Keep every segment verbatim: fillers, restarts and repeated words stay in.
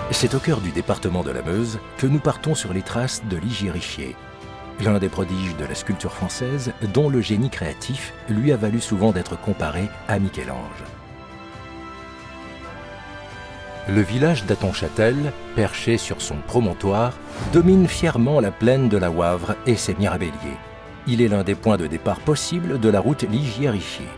C'est au cœur du département de la Meuse que nous partons sur les traces de Ligier Richier, l'un des prodiges de la sculpture française dont le génie créatif lui a valu souvent d'être comparé à Michel-Ange. Le village d'Athonchâtel, perché sur son promontoire, domine fièrement la plaine de la Wavre et ses mirabelliers. Il est l'un des points de départ possibles de la route Ligier-Richier.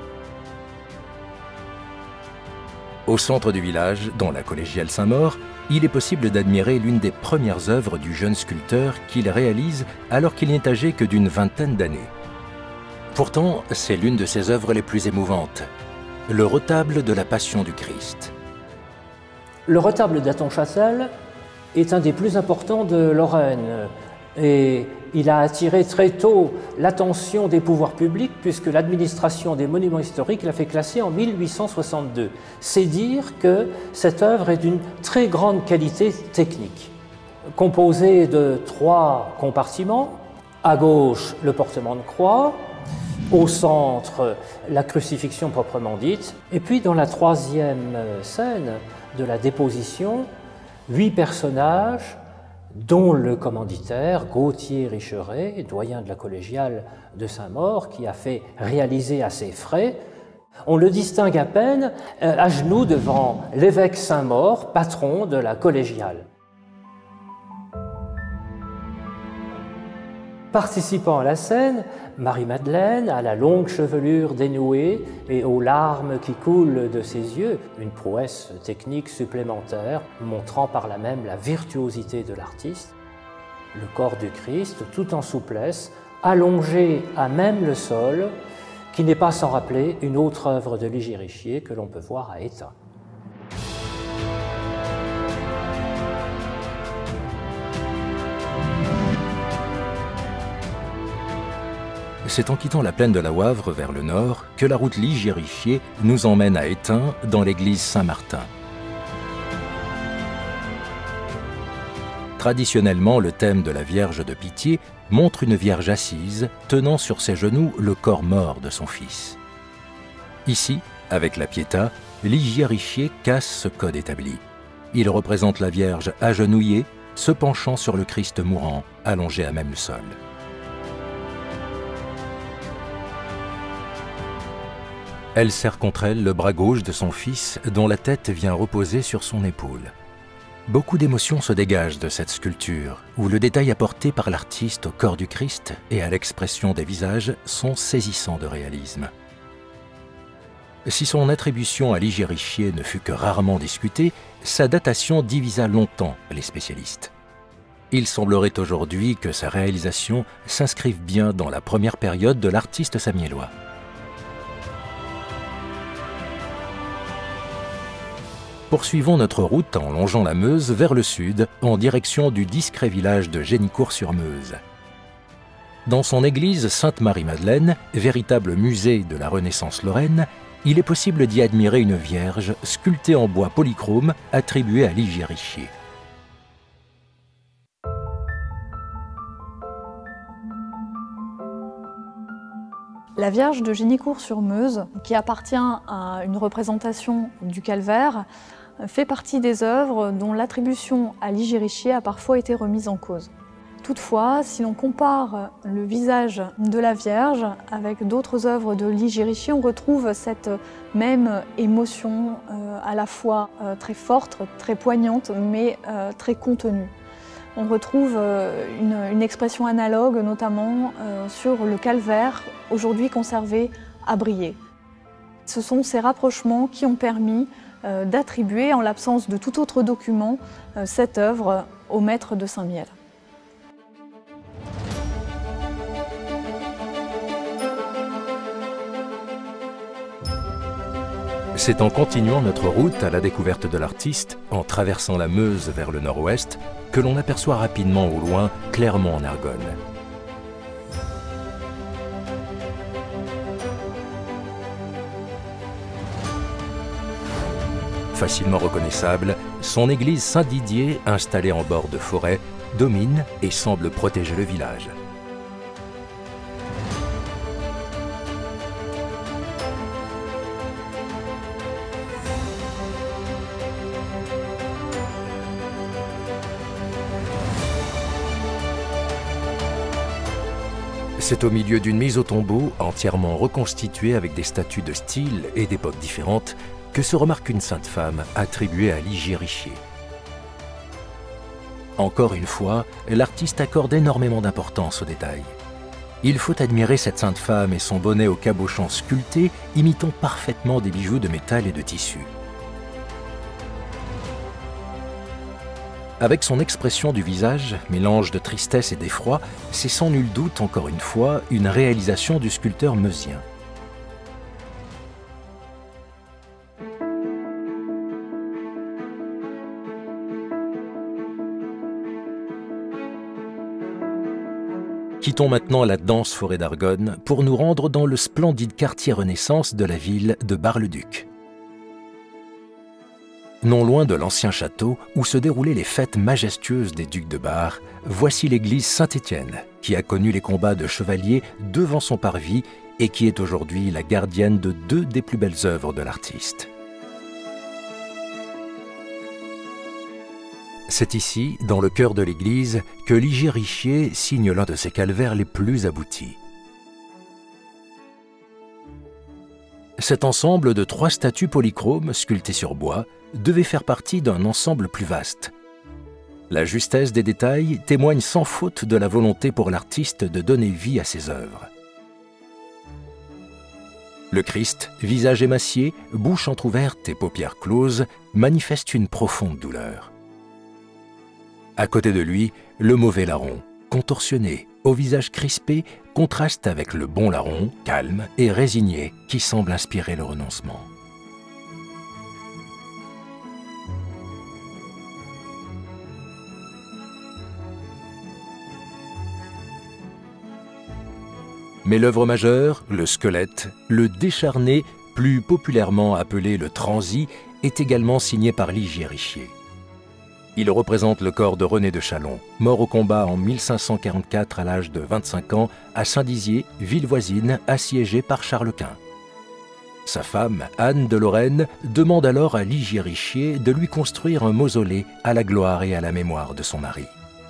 Au centre du village, dans la collégiale Saint-Maur, il est possible d'admirer l'une des premières œuvres du jeune sculpteur qu'il réalise alors qu'il n'est âgé que d'une vingtaine d'années. Pourtant, c'est l'une de ses œuvres les plus émouvantes, le retable de la Passion du Christ. Le retable d'Athonchâtel est un des plus importants de Lorraine et il a attiré très tôt l'attention des pouvoirs publics puisque l'administration des monuments historiques l'a fait classer en mille huit cent soixante-deux. C'est dire que cette œuvre est d'une très grande qualité technique. Composée de trois compartiments, à gauche le portement de croix, au centre la crucifixion proprement dite, et puis dans la troisième scène de la déposition, huit personnages dont le commanditaire Gauthier Richeret, doyen de la collégiale de Saint-Maur, qui a fait réaliser à ses frais. On le distingue à peine à genoux devant l'évêque Saint-Maur, patron de la collégiale. Participant à la scène, Marie-Madeleine, à la longue chevelure dénouée et aux larmes qui coulent de ses yeux, une prouesse technique supplémentaire, montrant par là même la virtuosité de l'artiste. Le corps du Christ, tout en souplesse, allongé à même le sol, qui n'est pas sans rappeler une autre œuvre de Ligier Richier que l'on peut voir à Étain. C'est en quittant la plaine de la Wavre vers le nord que la route Ligier Richier nous emmène à Étain, dans l'église Saint-Martin. Traditionnellement, le thème de la Vierge de Pitié montre une Vierge assise, tenant sur ses genoux le corps mort de son fils. Ici, avec la Pietà, Ligier Richier casse ce code établi. Il représente la Vierge agenouillée, se penchant sur le Christ mourant, allongé à même le sol. Elle serre contre elle le bras gauche de son fils, dont la tête vient reposer sur son épaule. Beaucoup d'émotions se dégagent de cette sculpture, où le détail apporté par l'artiste au corps du Christ et à l'expression des visages sont saisissants de réalisme. Si son attribution à Ligier Richier ne fut que rarement discutée, sa datation divisa longtemps les spécialistes. Il semblerait aujourd'hui que sa réalisation s'inscrive bien dans la première période de l'artiste samiellois. Poursuivons notre route en longeant la Meuse vers le sud, en direction du discret village de Génicourt-sur-Meuse. Dans son église Sainte-Marie-Madeleine, véritable musée de la Renaissance lorraine, il est possible d'y admirer une Vierge sculptée en bois polychrome attribuée à Ligier Richier. La Vierge de Génicourt-sur-Meuse, qui appartient à une représentation du calvaire, fait partie des œuvres dont l'attribution à Ligier Richier a parfois été remise en cause. Toutefois, si l'on compare le visage de la Vierge avec d'autres œuvres de Ligier Richier, on retrouve cette même émotion euh, à la fois euh, très forte, très poignante, mais euh, très contenue. On retrouve euh, une, une expression analogue, notamment euh, sur le calvaire, aujourd'hui conservé à Briey. Ce sont ces rapprochements qui ont permis euh, d'attribuer, en l'absence de tout autre document, euh, cette œuvre au maître de Saint-Mihiel. C'est en continuant notre route à la découverte de l'artiste, en traversant la Meuse vers le nord-ouest, que l'on aperçoit rapidement au loin Clermont en Argonne. Facilement reconnaissable, son église Saint-Didier, installée en bord de forêt, domine et semble protéger le village. C'est au milieu d'une mise au tombeau, entièrement reconstituée avec des statues de styles et d'époques différentes, que se remarque une sainte femme attribuée à Ligier Richier. Encore une fois, l'artiste accorde énormément d'importance aux détails. Il faut admirer cette sainte femme et son bonnet au cabochon sculpté, imitant parfaitement des bijoux de métal et de tissu. Avec son expression du visage, mélange de tristesse et d'effroi, c'est sans nul doute, encore une fois, une réalisation du sculpteur meusien. Quittons maintenant la dense forêt d'Argonne pour nous rendre dans le splendide quartier Renaissance de la ville de Bar-le-Duc. Non loin de l'ancien château où se déroulaient les fêtes majestueuses des ducs de Bar, voici l'église Saint-Étienne, qui a connu les combats de chevaliers devant son parvis et qui est aujourd'hui la gardienne de deux des plus belles œuvres de l'artiste. C'est ici, dans le cœur de l'église, que Ligier Richier signe l'un de ses calvaires les plus aboutis. Cet ensemble de trois statues polychromes sculptées sur bois devait faire partie d'un ensemble plus vaste. La justesse des détails témoigne sans faute de la volonté pour l'artiste de donner vie à ses œuvres. Le Christ, visage émacié, bouche entr'ouverte et paupières closes, manifeste une profonde douleur. À côté de lui, le mauvais larron, contorsionné, au visage crispé, contraste avec le bon larron, calme et résigné, qui semble inspirer le renoncement. Mais l'œuvre majeure, le squelette, le décharné, plus populairement appelé le transi, est également signé par Ligier Richier. Il représente le corps de René de Chalon, mort au combat en mille cinq cent quarante-quatre à l'âge de vingt-cinq ans à Saint-Dizier, ville voisine assiégée par Charles Quint. Sa femme, Anne de Lorraine, demande alors à Ligier Richier de lui construire un mausolée à la gloire et à la mémoire de son mari.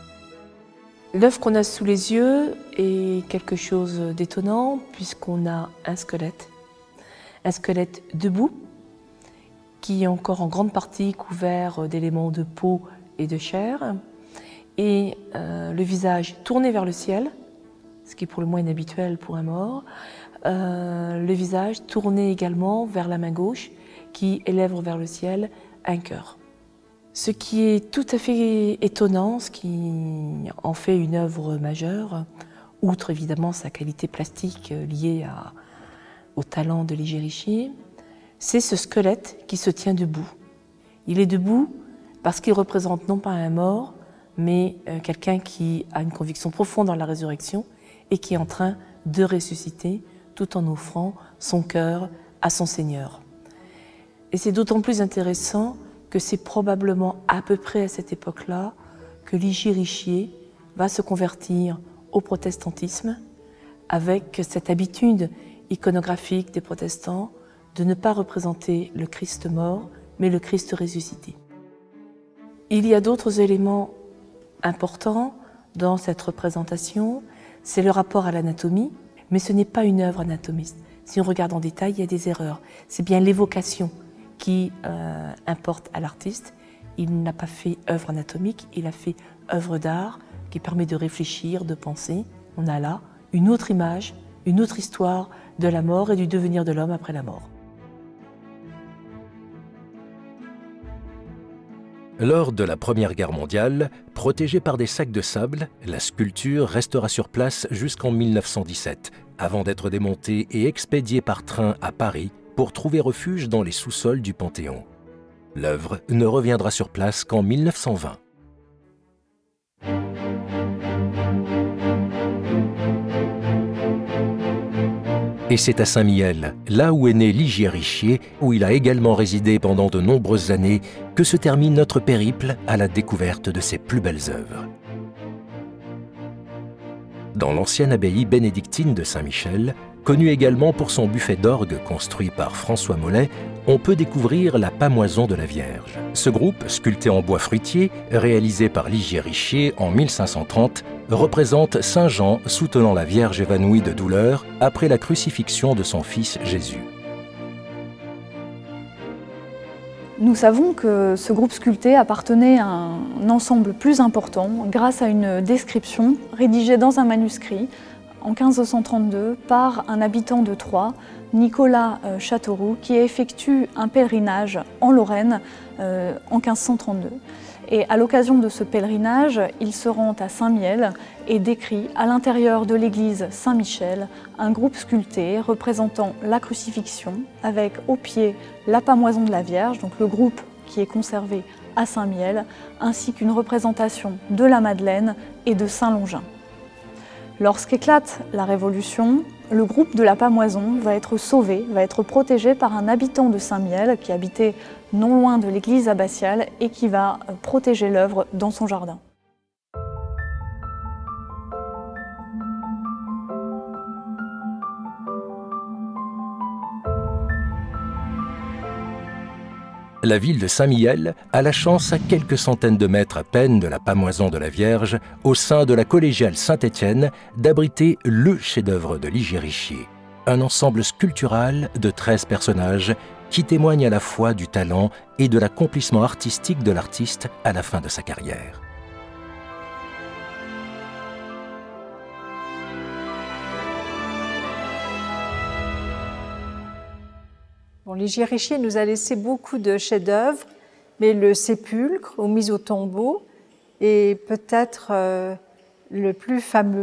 L'œuvre qu'on a sous les yeux est quelque chose d'étonnant puisqu'on a un squelette, un squelette debout, qui est encore en grande partie couvert d'éléments de peau et de chair, et euh, le visage tourné vers le ciel, ce qui est pour le moins inhabituel pour un mort, euh, le visage tourné également vers la main gauche, qui élève vers le ciel un cœur. Ce qui est tout à fait étonnant, ce qui en fait une œuvre majeure, outre évidemment sa qualité plastique liée à, au talent de Ligier Richier, c'est ce squelette qui se tient debout. Il est debout parce qu'il représente non pas un mort, mais quelqu'un qui a une conviction profonde dans la résurrection et qui est en train de ressusciter tout en offrant son cœur à son Seigneur. Et c'est d'autant plus intéressant que c'est probablement à peu près à cette époque-là que Ligier Richier va se convertir au protestantisme avec cette habitude iconographique des protestants de ne pas représenter le Christ mort, mais le Christ ressuscité. Il y a d'autres éléments importants dans cette représentation, c'est le rapport à l'anatomie, mais ce n'est pas une œuvre anatomiste. Si on regarde en détail, il y a des erreurs. C'est bien l'évocation qui euh, importe à l'artiste. Il n'a pas fait œuvre anatomique, il a fait œuvre d'art qui permet de réfléchir, de penser. On a là une autre image, une autre histoire de la mort et du devenir de l'homme après la mort. Lors de la Première Guerre mondiale, protégée par des sacs de sable, la sculpture restera sur place jusqu'en mille neuf cent dix-sept, avant d'être démontée et expédiée par train à Paris pour trouver refuge dans les sous-sols du Panthéon. L'œuvre ne reviendra sur place qu'en mille neuf cent vingt. Et c'est à Saint-Mihiel, là où est né Ligier Richier, où il a également résidé pendant de nombreuses années, que se termine notre périple à la découverte de ses plus belles œuvres. Dans l'ancienne abbaye bénédictine de Saint-Michel, connue également pour son buffet d'orgue construit par François Mollet, on peut découvrir la Pamoison de la Vierge. Ce groupe, sculpté en bois fruitier, réalisé par Ligier Richier en mille cinq cent trente, représente Saint Jean soutenant la Vierge évanouie de douleur après la crucifixion de son fils Jésus. Nous savons que ce groupe sculpté appartenait à un ensemble plus important grâce à une description rédigée dans un manuscrit en quinze cent trente-deux par un habitant de Troyes, Nicolas Châteauroux, qui effectue un pèlerinage en Lorraine euh, en quinze cent trente-deux. Et à l'occasion de ce pèlerinage, il se rend à Saint-Mihiel et décrit à l'intérieur de l'église Saint-Michel un groupe sculpté représentant la crucifixion avec au pied la Pamoison de la Vierge, donc le groupe qui est conservé à Saint-Mihiel, ainsi qu'une représentation de la Madeleine et de Saint-Longin. Lorsqu'éclate la Révolution, le groupe de la Pamoison va être sauvé, va être protégé par un habitant de Saint-Mihiel qui habitait non loin de l'église abbatiale et qui va protéger l'œuvre dans son jardin. La ville de Saint-Mihiel a la chance, à quelques centaines de mètres à peine de la Pamoison de la Vierge, au sein de la collégiale Saint-Étienne, d'abriter le chef-d'œuvre de Ligier Richier, un ensemble sculptural de treize personnages qui témoigne à la fois du talent et de l'accomplissement artistique de l'artiste à la fin de sa carrière. Bon, Ligier Richier nous a laissé beaucoup de chefs-d'œuvre, mais le Sépulcre, ou Mise au tombeau, est peut-être euh, le plus fameux.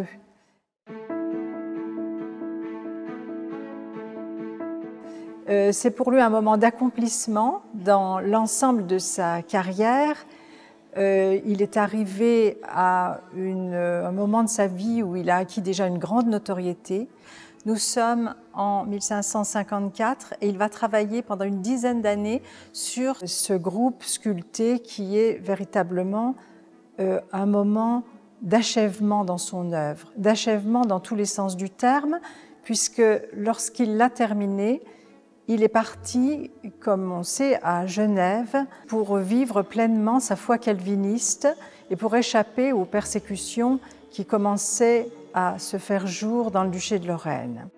Euh, c'est pour lui un moment d'accomplissement dans l'ensemble de sa carrière. Euh, il est arrivé à une, un moment de sa vie où il a acquis déjà une grande notoriété. Nous sommes en mille cinq cent cinquante-quatre et il va travailler pendant une dizaine d'années sur ce groupe sculpté qui est véritablement euh, un moment d'achèvement dans son œuvre, d'achèvement dans tous les sens du terme, puisque lorsqu'il l'a terminé, il est parti, comme on sait, à Genève pour vivre pleinement sa foi calviniste et pour échapper aux persécutions qui commençaient à se faire jour dans le duché de Lorraine.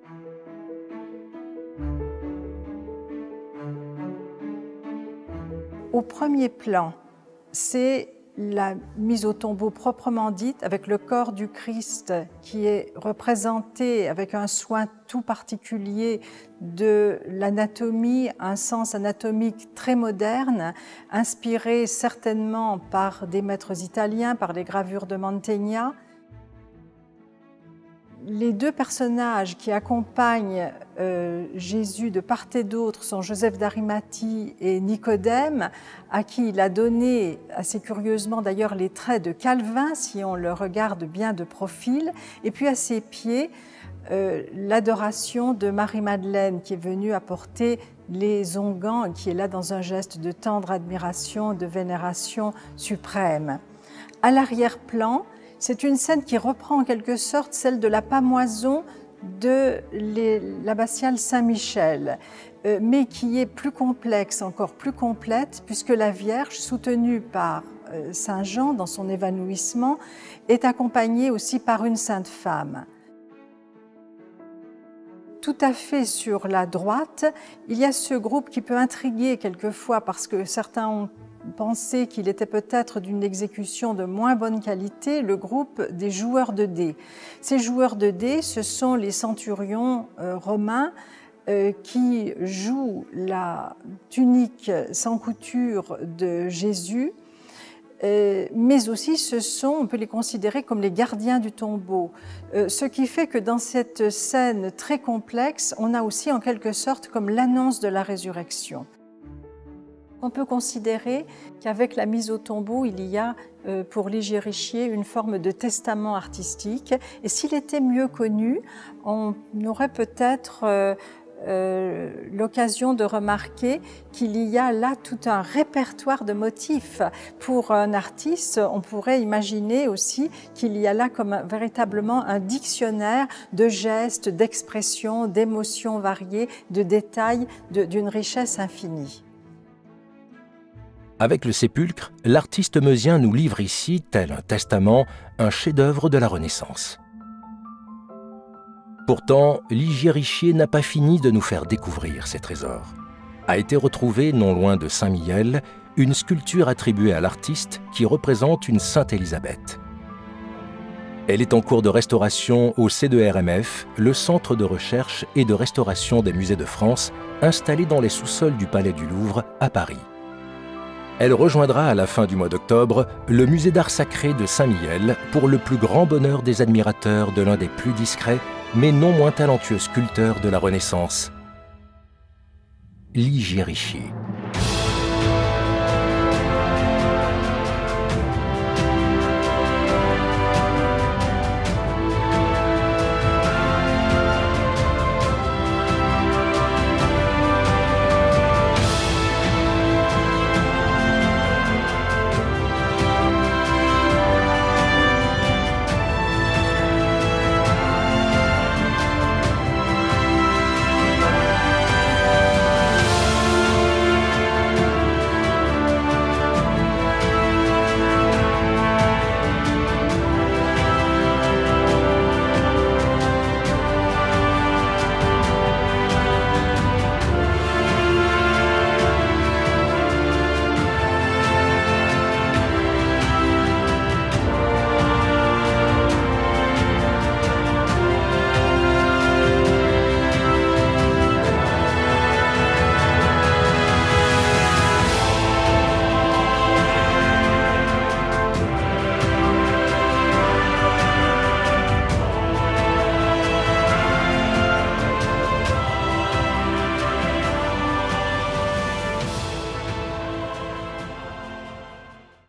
Au premier plan, c'est la mise au tombeau proprement dite, avec le corps du Christ qui est représenté avec un soin tout particulier de l'anatomie, un sens anatomique très moderne, inspiré certainement par des maîtres italiens, par les gravures de Mantegna. Les deux personnages qui accompagnent euh, Jésus de part et d'autre sont Joseph d'Arimathie et Nicodème, à qui il a donné, assez curieusement d'ailleurs, les traits de Calvin, si on le regarde bien de profil, et puis à ses pieds, euh, l'adoration de Marie-Madeleine, qui est venue apporter les onguents, qui est là dans un geste de tendre admiration, de vénération suprême. À l'arrière-plan, c'est une scène qui reprend en quelque sorte celle de la Pamoison de l'abbatiale Saint-Michel, euh, mais qui est plus complexe, encore plus complète, puisque la Vierge, soutenue par euh, Saint Jean dans son évanouissement, est accompagnée aussi par une sainte femme. Tout à fait sur la droite, il y a ce groupe qui peut intriguer quelquefois parce que certains ont pensé qu'il était peut-être d'une exécution de moins bonne qualité, le groupe des joueurs de dés. Ces joueurs de dés, ce sont les centurions euh, romains euh, qui jouent la tunique sans couture de Jésus, euh, mais aussi ce sont, on peut les considérer comme les gardiens du tombeau. Euh, ce qui fait que dans cette scène très complexe, on a aussi en quelque sorte comme l'annonce de la résurrection. On peut considérer qu'avec la mise au tombeau, il y a euh, pour Ligier Richier une forme de testament artistique. Et s'il était mieux connu, on aurait peut-être euh, euh, l'occasion de remarquer qu'il y a là tout un répertoire de motifs. Pour un artiste, on pourrait imaginer aussi qu'il y a là comme un, véritablement un dictionnaire de gestes, d'expressions, d'émotions variées, de détails, d'une richesse infinie. Avec le sépulcre, l'artiste meusien nous livre ici, tel un testament, un chef-d'œuvre de la Renaissance. Pourtant, Ligier Richier n'a pas fini de nous faire découvrir ces trésors. A été retrouvée, non loin de Saint-Mihiel, une sculpture attribuée à l'artiste qui représente une Sainte Élisabeth. Elle est en cours de restauration au C deux R M F, le Centre de recherche et de restauration des musées de France, installé dans les sous-sols du Palais du Louvre à Paris. Elle rejoindra à la fin du mois d'octobre le musée d'art sacré de Saint-Mihiel pour le plus grand bonheur des admirateurs de l'un des plus discrets mais non moins talentueux sculpteurs de la Renaissance, Ligier Richier.